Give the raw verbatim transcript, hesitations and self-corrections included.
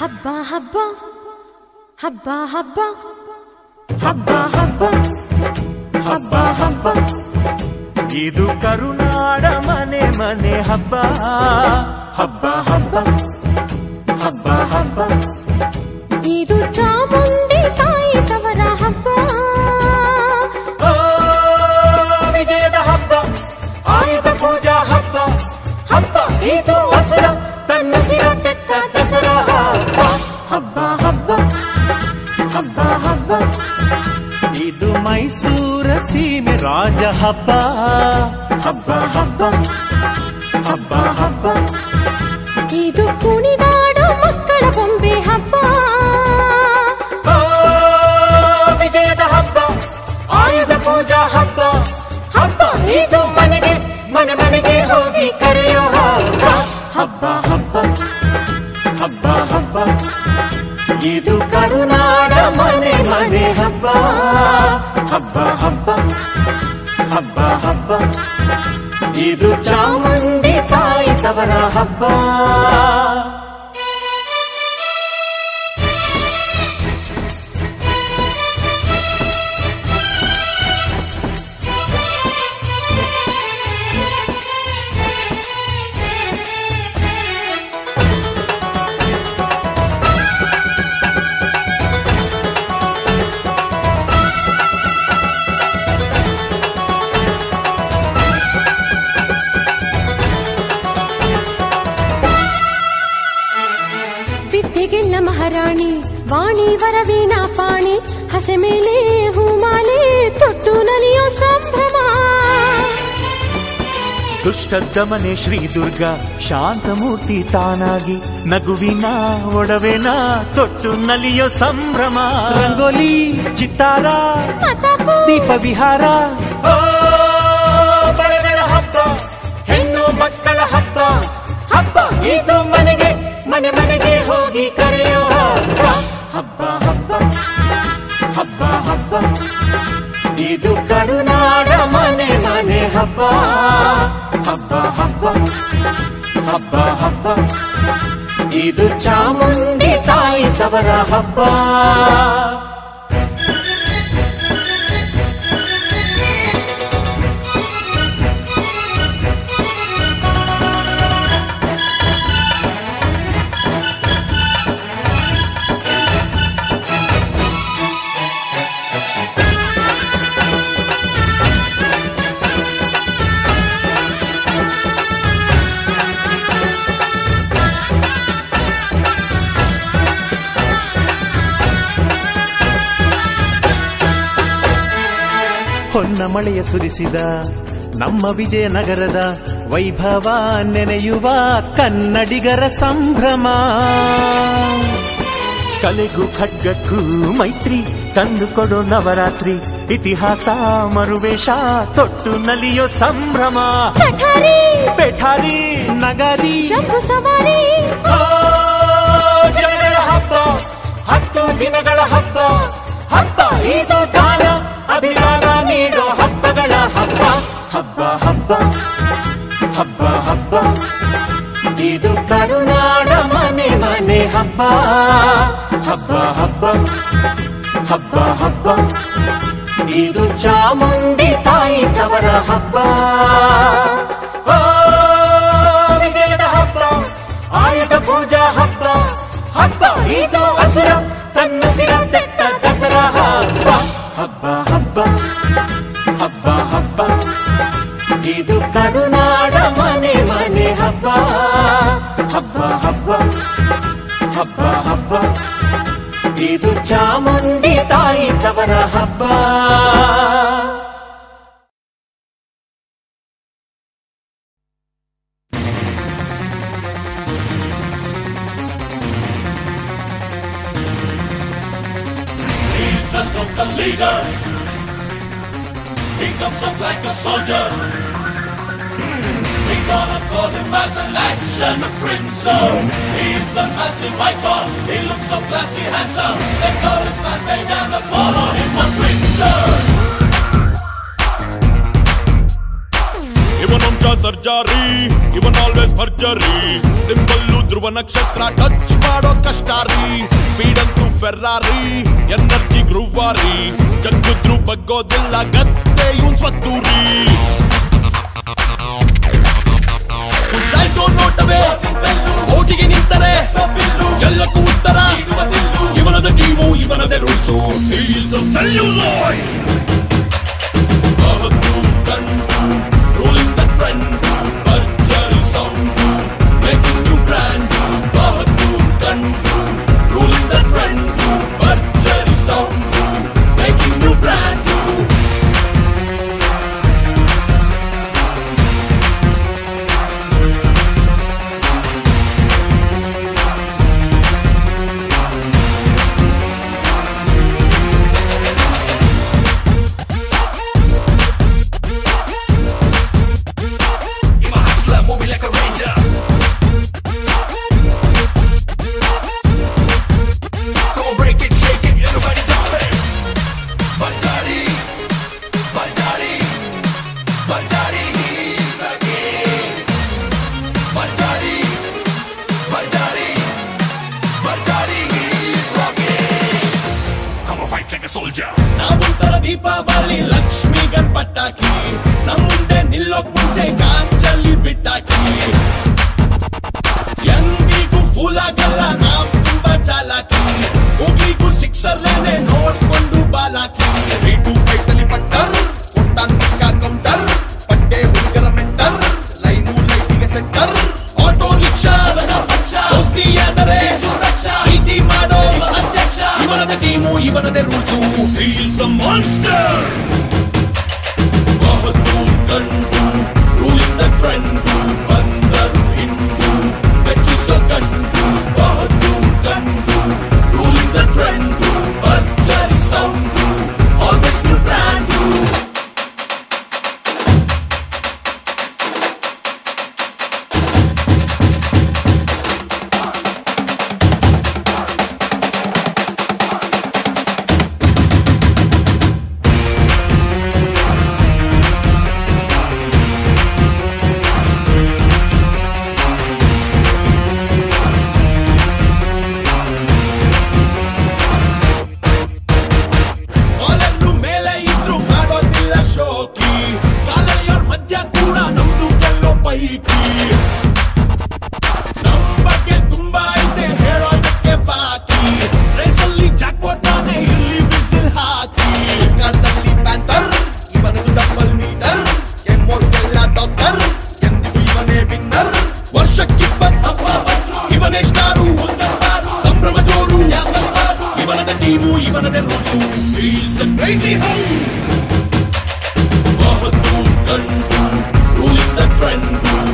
ಹಬ್ಬ ಹಬ್ಬ ಹಬ್ಬ ಹಬ್ಬ ಹಬ್ಬ ಹಬ್ಬ ಹಬ್ಬ ಹಬ್ಬ ಇದು ಕರುನಾಡ ಮನೆ ಮನೆ ಹಬ್ಬ ಹಬ್ಬ ಹಬ್ಬ ಹಬ್ಬ ಹಬ್ಬ ಇದು ಚಾಮುಂಡಿ ತಾಯಿ ತವರ ಹಬ್ಬ ವಿಜಯದ ಹಬ್ಬ ಆಯುಧ ಪೂಜಾ ಹಬ್ಬ ಹಬ್ಬ ಇದು ಹಸುರ ತನ್ನ ಸಿರ ತೆತ್ತ ದಸರಾ ಹಬ್ಬ ಹಬ್ಬ ಹಬ್ಬ ಹಬ್ಬ ಇದು ಮೈಸೂರ ಸೀಮೆ ರಾಜ ಹಬ್ಬ ಹಬ್ಬ ಹಬ್ಬ ಹಬ್ಬ ಹಬ್ಬ ಇದು ಕುಣಿದಾಡೋ ಮಕ್ಕಳ ಬೊಂಬೆ ಹಬ್ಬ ವಿಜಯದ ಹಬ್ಬ ಆಯುಧ ಪೂಜಾ ಹಬ್ಬ ಹಬ್ಬ ಇದು ಮನೆಗೆ ಮನೆ ಮನೆಗೆ ಹೋಗಿ ಕರೆಯೋ ಹಬ್ಬ ಹಬ್ಬ ಹಬ್ಬ ಹಬ್ಬ ಹಬ್ಬ ಇದು ಕರುನಾಡ ಮನೆ ಮನೆ ಹಬ್ಬ ಹಬ್ಬ ಹಬ್ಬ ಹಬ್ಬ ಹಬ್ಬ ಇದು ಚಾಮುಂಡಿ ತಾಯಿ ತವರ ಹಬ್ಬ ವಿದ್ಯೆಗೆಲ್ಲ ಮಹಾರಾಣಿ ವಾಣಿ ವರವೀಣಾ ಪಾಣಿ ಹಸೆ ಮೇಲೆ ಹೂಮಾಲೆ ತೊಟ್ಟು ನಲಿಯೋ ಸಂಭ್ರಮ ದುಷ್ಟ ದಮನೆ ಶ್ರೀ ದುರ್ಗಾ ಶಾಂತಮೂರ್ತಿ ತಾನಾಗಿ ನಗುವಿನ ಒಡವೆನ ತೊಟ್ಟು ನಲಿಯೋ ಸಂಭ್ರಮ ರಂಗೋಲಿ ಚಿತ್ತಾರ ದೀಪ ವಿಹಾರ ಬಳೆಗಳ ಹಬ್ಬ ಹೆಣ್ಣು ಮಕ್ಕಳ ಹಬ್ಬ ಹಬ್ಬ ಇದು ಮನೆಗೆ ಮನೆ ಮನೆಗೆ ಹೋಗಿ ಕರೆಯೋ ಹಬ್ಬ ಹಬ್ಬ ಹಬ್ಬ ಹಬ್ಬ ಇದು ಕರುನಾಡ ಮನೆ ಮನೆ ಹಬ್ಬ ಹಬ್ಬ ಹಬ್ಬ ಹಬ್ಬ ಹಬ್ಬ ಇದು ಚಾಮುಂಡಿ ತಾಯಿ ತವರ ಹಬ್ಬ ಹೊನ್ನ ಮಳೆಯ ಸುರಿಸಿದ ನಮ್ಮ ವಿಜಯನಗರದ ವೈಭವ ನೆನೆಯುವ ಕನ್ನಡಿಗರ ಸಂಭ್ರಮ ಕಲೆಗೂ ಖಡ್ಗಕ್ಕೂ ಮೈತ್ರಿ ತಂದು ಕೊಡೋ ನವರಾತ್ರಿ ಇತಿಹಾಸ ಮರುವೇಷ ತೊಟ್ಟು ನಲಿಯೋ ಸಂಭ್ರಮ ಪೆಠಾರಿ ನಗರಿ ಜಂಬೂ ಸವಾರಿ ಜನಗಳ ಹಬ್ಬ ಹತ್ತು ದಿನಗಳ ಹಬ್ಬ ಹಬ್ಬ ಇದು ದಾನ ಅಭಿದಾನ ನೀಡೋ ಹಬ್ಬಗಳ ಹಬ್ಬ ಹಬ್ಬ ಹಬ್ಬ ಹಬ್ಬ ಹಬ್ಬ ಇದು ಕರುನಾಡ ಮನೆ ಮನೆ ಹಬ್ಬ ಹಬ್ಬ ಹಬ್ಬ ಹಬ್ಬ ಹಬ್ಬ ಇದು ಚಾಮುಂಡಿ ತಾಯಿ ತವರ ಹಬ್ಬ ವಿಜಯದ ಹಬ್ಬ ಆಯುಧ ಪೂಜಾ ಹಬ್ಬ ಹಬ್ಬ ಇದು ಹಸುರ ತನ್ನ ಸಿರ ತೆತ್ತ ದಸರಾ ಹಬ್ಬ ಹಬ್ಬ ಹಬ್ಬ ಹಬ್ಬ ಹಬ್ಬ ಇದು ಕರುನಾಡ ಮನೆ ಮನೆ ಹಬ್ಬ ಹಬ್ಬ ಹಬ್ಬ ಹಬ್ಬ ಹಬ್ಬ ಇದು ಚಾಮುಂಡಿ ತಾಯಿ ತವರ ಹಬ್ಬ He's a local leader. He comes up like a soldier. We gonna call him as an action prince. He's a massive icon. He looks so classy, handsome. They call his fan page and they follow him on Twitter. ಇವನಂಶ ಸರ್ಜಾರಿ ಇವನ್ always ಭರ್ಜರಿ symbol Dhruva ನಕ್ಷತ್ರ touch ಮಾಡೋ ಕಷ್ಟ ರೀ speed ಅಂತೂ ಫೆರ್ರಾರಿ energy ಗ್ರೂವಾರಿ ಜಗ್ಗುದ್ರು ಬಗ್ಗೋದಿಲ್ಲ ಗತ್ತೆ ಇವನ್ ಸ್ವತ್ತೂರಿ ಉದ್ದಾಯ್ಸೋ ನೋಟವೇ ಓಟಿಗೆ ನಿಂತರೆ ಎಲ್ಲಕ್ಕೂ ಉತ್ತರ ಇವನದ ಟೀಮು ಇವನದೇ ರೂಲ್ಸು ಈಸ್ ಅ ಸೆಲ್ಯುಲಾಯ್ಡ್ ಬಹದ್ದು ಕಂಡು ರೂಲಿಂಗ್ ದ ಟ್ರೆಂಡ್ ಭರ್ಜರಿ ಸೌಂಡು ಮೇಕಿಂಗ್ ಯು ಬ್ರ್ಯಾಂಡ್ ಬಹದ್ದು ಕಂಡು ರೂಲಿಂಗ್ ದ ಟ್ರೆಂಡ್ ಭರ್ಜರಿ ಸೌಂಡು ಮೇಕಿಂಗ್ ಯು ಬ್ರ್ಯಾಂಡ್ ನಾವುಂತರ ದೀಪಾವಳಿ ಲಕ್ಷ್ಮಿ ಗಣಪಟ್ಟಾಕಿ ನಮ್ಮ ಮುಂದೆ ನಿಲ್ಲೋಕ್ ಮುಂಚೆ ಕಾಂಚಲ್ಲಿ ಬಿಟ್ಟಾಕಿ ಎಂದಿಗೂ ಫೂಲ್ ಆಗಲ್ಲ ನಾವ್ ತುಂಬಾ ಚಾಲಾಕಿ ಹೋಗ್ಲಿಗೂ ಸಿಕ್ಸರ್ಲೇನೆ ನೋಡ್ಕೊಂಡು ಬಾಲಾಕಿ ತ್ರೀ ಟು ಫೈವ್ ಅಲ್ಲಿ ಪಟ್ಟರ್ ಕೊಟ್ಟಾಂತಿಕ ಕೌಂಟರ್ ಪಟ್ಟೆ ಹುಡುಗರ ಮೆಂಟರ್ ಲೈನು ಲೈಟಿಗೆ ಸೆಂಟರ್ ಆಟೋ ರಿಕ್ಷಾ ದೋಸ್ತಿಯಾದರೆ ಪ್ರೀತಿ ಮಾಡೋ ಅಧ್ಯಕ್ಷ ಇವನದ ಟೀಮು ಇವನದೇ rules He is a monster Bahaddur ಗಂಡು ರೂಲಿಂಗ್ ದ ಟ್ರೆಂಡು ಬಂದರು ಹಿಂಡು ಬೆಚ್ಚಿಸೋ ಗಂಡು ಬಹದ್ದೂರ್ ಗಂಡು ರೂಲಿಂಗ್ ದ ಟ್ರೆಂಡು ಭರ್ಜರಿ ಸೌಂಡು ಆಲ್ವೇಸ್ ನ್ಯೂ ಬ್ರ್ಯಾಂಡು ನಂಬಕ್ಕೆ ತುಂಬಾ ಐತೆ ಹೇಳೋದಕ್ಕೆ ಬಾಕಿ ರೇಸಲ್ಲಿ ಜಾಕ್ಪಾಟ್ ನಾನೇ ಇಲ್ಲಿ ಬಿಸಿಲ್ ಹಾಕಿ ಕಾಲದಲ್ಲಿ ಪ್ಯಾಂಥರ್ ಇವನದು ಡಬಲ್ ಮೀಟರ್ ಎಮ್ಮೋರ್ಗೆಲ್ಲ ಡಾಕ್ಟರ್ ಎಂದಿಗೂ ಇವನೇ ವಿನ್ನರ್ ವರ್ಷಕ್ಕಿಪ್ಪತ್ತು ಹಬ್ಬ ಇವನೇ ಸ್ಟಾರು ಸಂಭ್ರಮ ಜೋರು ಇವನದ ಟೀಮು ಇವನದೇ rules is a crazy hound Bahaddur ಗಂಡು ರೂಲಿಂಗ್ ದ ಟ್ರೆಂಡ್